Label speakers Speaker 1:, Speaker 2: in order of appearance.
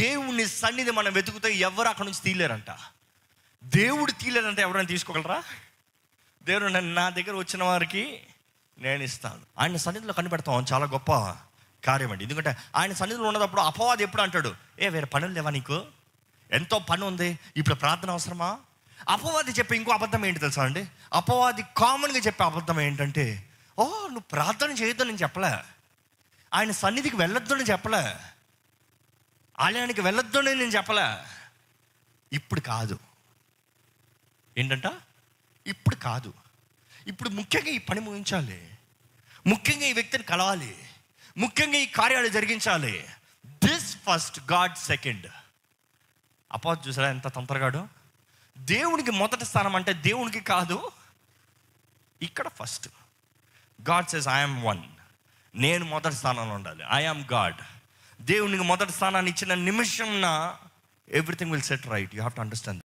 Speaker 1: దేవుని సన్నిధి మనం వెతుకుతే ఎవరు అక్కడ నుంచి తీయలేరంట. దేవుడు తీయలేదంటే ఎవరైనా తీసుకోగలరా? దేవుడు నా దగ్గర వచ్చిన వారికి నేను ఇస్తాను. ఆయన సన్నిధిలో కనిపెడతాం చాలా గొప్ప కార్యం అండి. ఎందుకంటే ఆయన సన్నిధిలో ఉన్నప్పుడు అపవాది ఎప్పుడు అంటాడు, వేరే పనులు లేవా నీకు, ఎంతో పని ఉంది, ఇప్పుడు ప్రార్థన అవసరమా? అపవాది చెప్పే ఇంకో అబద్ధం ఏంటి తెలుసా అండి? అపవాది కామన్గా చెప్పే అబద్ధం ఏంటంటే, నువ్వు ప్రార్థన చేయొద్దు నేను చెప్పలే, ఆయన సన్నిధికి వెళ్ళొద్దు అని చెప్పలే, ఆలయానికి వెళ్ళొద్దు అని నేను చెప్పలే, ఇప్పుడు కాదు. ఏంటంట? ఇప్పుడు కాదు, ఇప్పుడు ముఖ్యంగా ఈ పని ముగించాలి, ముఖ్యంగా ఈ వ్యక్తిని కలవాలి, ముఖ్యంగా ఈ కార్యాలు జరిగించాలి. This first, God second. అపవాది చూసారా ఎంత తంత్రగాడు? దేవునికి మొదటి స్థానం అంటే దేవునికి కాదు, ఇక్కడ first. God says I'm one, నేను మొదటి స్థానంలో ఉండాలి, ఐఎమ్ గాడ్. దేవునికి మొదటి స్థానాన్ని ఇచ్చిన నిమిషంన everything will set right. You have to understand.